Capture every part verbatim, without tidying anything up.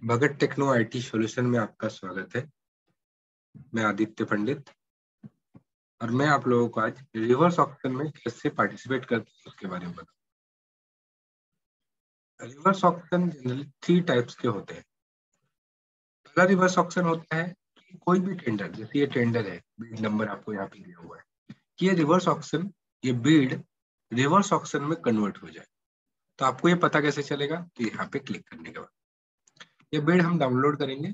Bhagat techno IT solution में आपका स्वागत है। मैं आदित्य पंडित और मैं आप लोगों को आज रिवर्स ऑक्शन में कैसे पार्टिसिपेट करते हैं उसके बारे में बताऊं। Reverse auction generally three types के होते हैं। पहला रिवर्स ऑक्शन होता है कि कोई भी टेंडर, जैसे ये टेंडर है, बीड नंबर आपको यहाँ पे दिया हुआ है, कि ये रिवर्स ऑक्शन, ये बीड रिवर्स ऑक्शन में कन्वर्ट हो जाए। तो आपको ये पता कैसे चलेगा कि यहाँ पे क्लिक करने के बाद ये बीड हम डाउनलोड करेंगे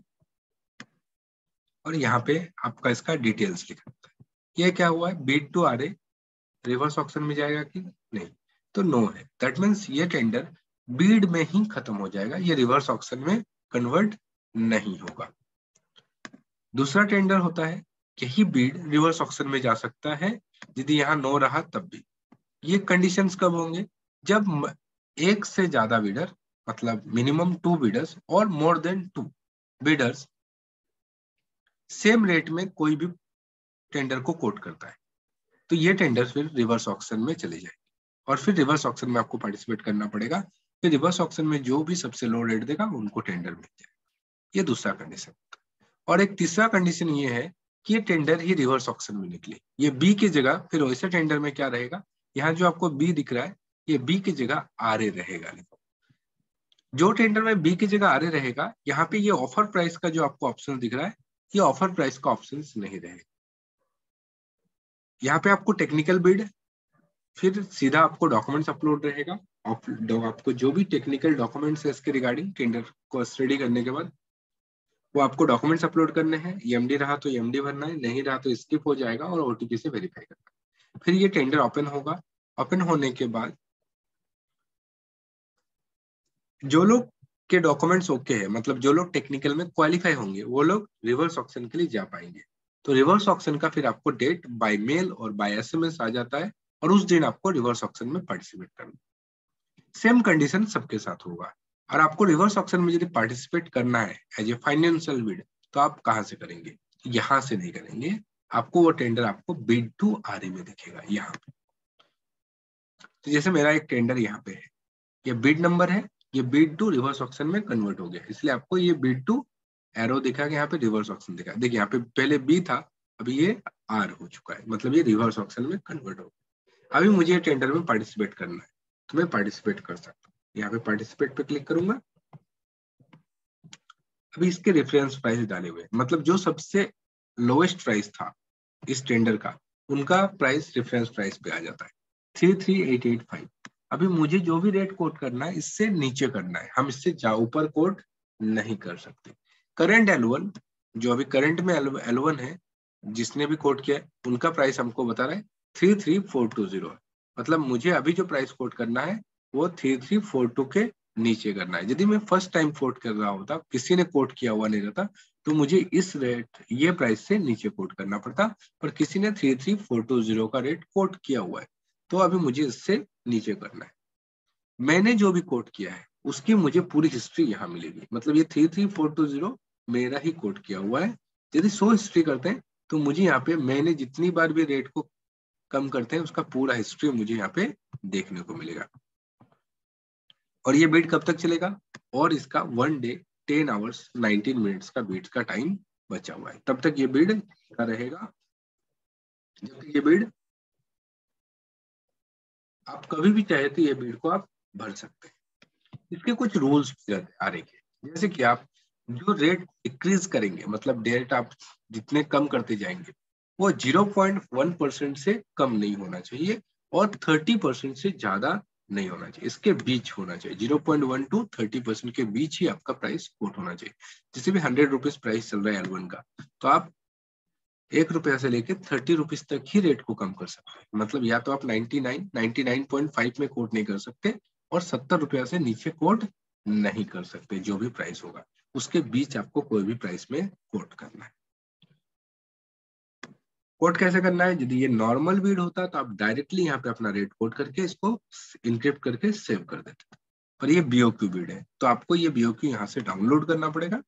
और यहाँ पे आपका इसका डिटेल्स लिखा होता है। ये क्या हुआ है, bid to R A reverse auction में जाएगा कि नहीं, तो नो है। दैट मीन्स ये टेंडर बीड में ही खत्म हो जाएगा, ये रिवर्स ऑक्शन में कन्वर्ट नहीं होगा। दूसरा टेंडर होता है, यही बीड रिवर्स ऑक्शन में जा सकता है यदि यहाँ नो रहा तब भी। ये कंडीशंस कब होंगे, जब एक से ज्यादा बीडर, मतलब मिनिमम टू बीडर्स और more than two bidders same rate में कोई भी टेंडर को कोट करता है, तो ये टेंडर फिर रिवर्स ऑक्शन में चले जाएंगे और फिर रिवर्स ऑक्शन में आपको पार्टिसिपेट करना पड़ेगा। फिर रिवर्स ऑक्शन में जो भी सबसे लो रेट देगा उनको टेंडर मिल जाएगा। ये दूसरा कंडीशन। और एक तीसरा कंडीशन ये है कि ये टेंडर ही रिवर्स ऑक्शन में निकले। ये बी की जगह फिर वैसे टेंडर में क्या रहेगा, यहाँ जो आपको बी दिख रहा है ये बी की जगह आर ए रहेगा। जो टेंडर में बी की जगह आर ए रहेगा, यहाँ पे ये ऑफर प्राइस का जो आपको ऑप्शन दिख रहा है, ये ऑफर प्राइस का ऑप्शन नहीं रहेगा। यहाँ पे आपको टेक्निकल बिड, फिर सीधा आपको डॉक्यूमेंट्स अपलोड रहेगा। आपको जो भी टेक्निकल डॉक्यूमेंट्स है इसके रिगार्डिंग टेंडर को स्टडी करने के बाद वो आपको डॉक्यूमेंट्स अपलोड करने हैं। ईएमडी रहा तो ईएमडी भरना है, नहीं रहा तो स्किप हो जाएगा और ओटीपी से वेरीफाई करना है। फिर ये टेंडर ओपन होगा। ओपन होने के बाद जो लोग के डॉक्यूमेंट्स ओके है, मतलब जो लोग टेक्निकल में क्वालिफाई होंगे, वो लोग रिवर्स ऑक्शन के लिए जा पाएंगे। तो रिवर्स ऑक्शन का फिर आपको डेट बाय मेल और बाय एसएमएस आ जाता है और उस दिन आपको रिवर्स ऑक्शन में पार्टिसिपेट करना। सेम कंडीशन सबके साथ होगा। और आपको रिवर्स ऑक्शन में यदि पार्टिसिपेट करना है एज ए फाइनेंशियल बिड, तो आप कहाँ से करेंगे, यहाँ से नहीं करेंगे। आपको वो टेंडर आपको बिड टू आर ए में दिखेगा यहाँ पे। तो जैसे मेरा एक टेंडर यहाँ पे है, ये बिड नंबर है, ये बिड टू रिवर्स ऑक्शन में कन्वर्ट हो गया, इसलिए आपको ये बिड टू एरो दिखा कि यहाँ पे रिवर्स ऑक्शन दिखा। देखिए यहाँ पे पहले बी था, अभी ये आर हो चुका है, मतलब ये रिवर्स ऑक्शन में कन्वर्ट हो गया। अभी मुझे टेंडर में पार्टिसिपेट करना है, तो मैं पार्टिसिपेट कर सकता हूँ। यहाँ पे पार्टिसिपेट पे क्लिक करूंगा। अभी इसके रेफरेंस प्राइस डाले हुए, मतलब जो सबसे लोएस्ट प्राइस था इस टेंडर का, उनका प्राइस रेफरेंस प्राइस पे आ जाता है three three eight eight five. अभी मुझे जो भी रेट कोट करना है इससे नीचे करना है, हम इससे जा ऊपर कोट नहीं कर सकते। करंट एल वन, जो अभी करंट में एल वन है, जिसने भी कोट किया है उनका प्राइस हमको बता रहा है three three four two zero. मतलब मुझे अभी जो प्राइस कोट करना है वो थ्री थ्री फोर टू के नीचे करना है। यदि मैं फर्स्ट टाइम कोट कर रहा होता, किसी ने कोट किया हुआ नहीं रहता, तो मुझे इस रेट, ये प्राइस से नीचे कोट करना पड़ता। पर किसी ने three three four two zero का रेट कोट किया हुआ है, तो अभी मुझे इससे नीचे करना है। मैंने जो भी कोट किया है उसकी मुझे पूरी हिस्ट्री यहाँ मिलेगी। मतलब ये three three four two zero मेरा ही कोट किया हुआ है। यदि सो हिस्ट्री करते हैं तो मुझे यहाँ पे मैंने जितनी बार भी रेट को कम करते हैं उसका पूरा हिस्ट्री मुझे यहाँ पे देखने को मिलेगा। और ये बीट कब तक चलेगा, और इसका one day ten hours nineteen minutes का बीट का टाइम बचा हुआ है, तब तक ये बीड रहेगा। जब तक ये बीड, आप कभी भी चाहे तो ये बीड को आप भर सकते हैं। इसके कुछ रूल्स आ रहे हैं, जैसे कि आप जो रेट डिक्रीज करेंगे, मतलब डेट आप जितने कम करते जाएंगे, वो ज़ीरो पॉइंट वन परसेंट से कम नहीं होना चाहिए और थर्टी परसेंट से ज्यादा नहीं होना चाहिए, इसके बीच होना चाहिए। Zero point one two thirty percent के बीच ही आपका प्राइस कोट होना चाहिए। जैसे भी हंड्रेड रुपीज प्राइस चल रहा है एल वन का, तो आप एक रुपया से लेके थर्टी रुपीज तक ही रेट को कम कर सकते हैं। मतलब या तो आप ninety nine ninety nine point five में कोट नहीं कर सकते और सत्तर रुपया से नीचे कोट नहीं कर सकते। जो भी प्राइस होगा उसके बीच आपको कोई भी प्राइस में कोट करना है। कोट कैसे करना है, यदि ये नॉर्मल बीड होता तो आप डायरेक्टली यहाँ पे अपना रेट कोट करके इसको इनक्रिप्ट करके सेव कर देते। पर ये बीओक्यू बीड है, तो आपको ये बीओक्यू यहाँ से डाउनलोड करना पड़ेगा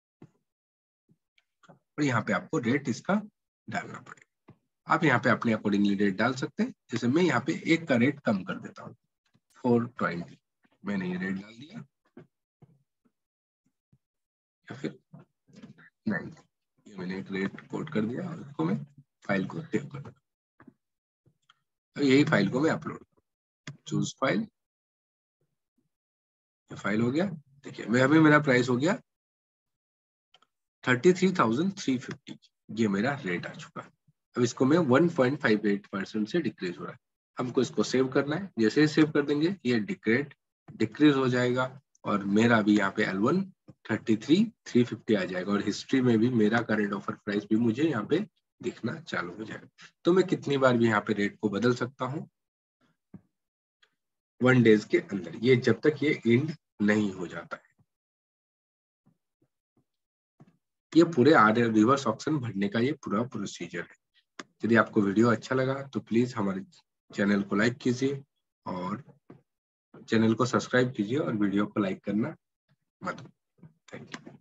और यहाँ पे आपको रेट इसका डालना पड़ेगा। आप यहाँ पे अपने अकॉर्डिंगली रेट डाल सकते हैं। जैसे मैं यहाँ पे एक का रेट कम कर देता हूँ, फोर ट्वेंटी, मैंने ये रेट डाल दिया। या फिर नाइन। ये मैंने एक रेट कोड कर दिया और इसको मैं फाइल को सेव कर दूँ। यही फाइल को मैं अपलोड, चूज फाइल, फाइल हो गया। देखिए मैं अभी मेरा प्राइस हो गया thirty three thousand three fifty, ये मेरा रेट आ चुका है। अब इसको मैं one point five eight percent से डिक्रीज हो रहा है। हमको इसको सेव करना है, जैसे ही सेव कर देंगे ये डिक्रेट डिक्रीज हो जाएगा और मेरा भी यहाँ पे L one thirty three three fifty आ जाएगा और हिस्ट्री में भी मेरा करेंट ऑफर प्राइस भी मुझे यहाँ पे दिखना चालू हो जाएगा। तो मैं कितनी बार भी यहाँ पे रेट को बदल सकता हूँ वन डेज के अंदर, ये जब तक ये एंड नहीं हो जाता है। ये पूरे आर रिवर्स ऑक्शन भरने का ये पूरा प्रोसीजर है। यदि आपको वीडियो अच्छा लगा तो प्लीज हमारे चैनल को लाइक कीजिए और चैनल को सब्सक्राइब कीजिए और वीडियो को लाइक करना मत भूलिए। Thank you.